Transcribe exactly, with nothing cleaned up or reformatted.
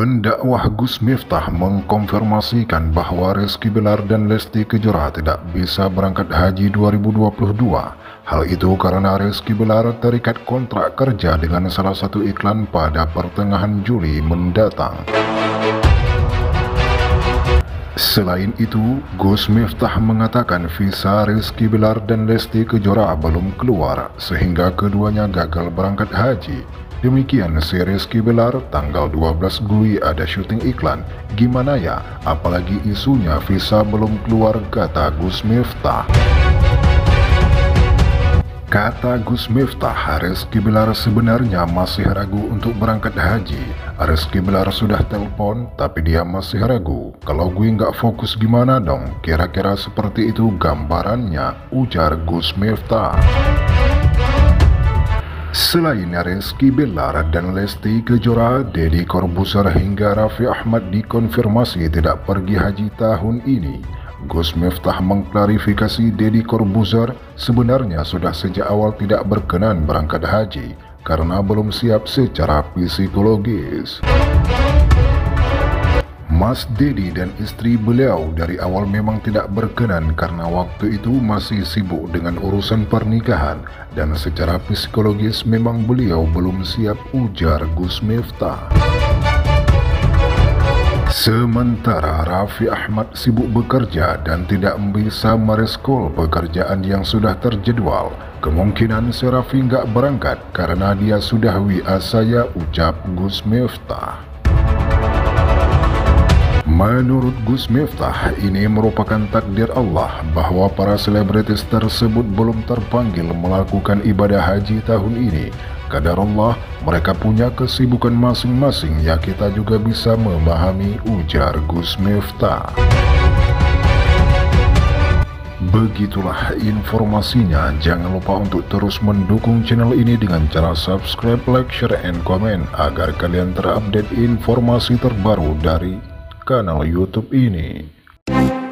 Pendakwah Gus Miftah mengkonfirmasikan bahwa Rizky Bilar dan Lesti Kejora tidak bisa berangkat haji dua ribu dua puluh dua. Hal itu karena Rizky Bilar terikat kontrak kerja dengan salah satu iklan pada pertengahan Juli mendatang. Selain itu, Gus Miftah mengatakan visa Rizky Bilar dan Lesti Kejora belum keluar sehingga keduanya gagal berangkat haji. Demikian si Rizky Bilar tanggal dua belas Juli ada syuting iklan. Gimana ya, apalagi isunya visa belum keluar, kata Gus Miftah. Kata Gus Miftah, Rizky Bilar sebenarnya masih ragu untuk berangkat haji. Rizky Bilar sudah telepon tapi dia masih ragu. Kalau gue nggak fokus gimana dong? Kira-kira seperti itu gambarannya, ujar Gus Miftah. Selain Rizky Bilar dan Lesti Kejora, Deddy Corbuzier hingga Raffi Ahmad dikonfirmasi tidak pergi haji tahun ini. Gus Miftah mengklarifikasi Deddy Corbuzier sebenarnya sudah sejak awal tidak berkenan berangkat haji karena belum siap secara psikologis. Mas Deddy dan istri beliau dari awal memang tidak berkenan karena waktu itu masih sibuk dengan urusan pernikahan dan secara psikologis memang beliau belum siap, ujar Gus Miftah. Sementara Raffi Ahmad sibuk bekerja dan tidak bisa mereskul pekerjaan yang sudah terjadwal. Kemungkinan si Raffi nggak berangkat karena dia sudah W A saya, ucap Gus Miftah. Menurut Gus Miftah, ini merupakan takdir Allah bahwa para selebritis tersebut belum terpanggil melakukan ibadah haji tahun ini. Qadarullah, mereka punya kesibukan masing-masing, ya kita juga bisa memahami, ujar Gus Miftah. Begitulah informasinya. Jangan lupa untuk terus mendukung channel ini dengan cara subscribe, like, share, and comment agar kalian terupdate informasi terbaru dari kanal YouTube ini.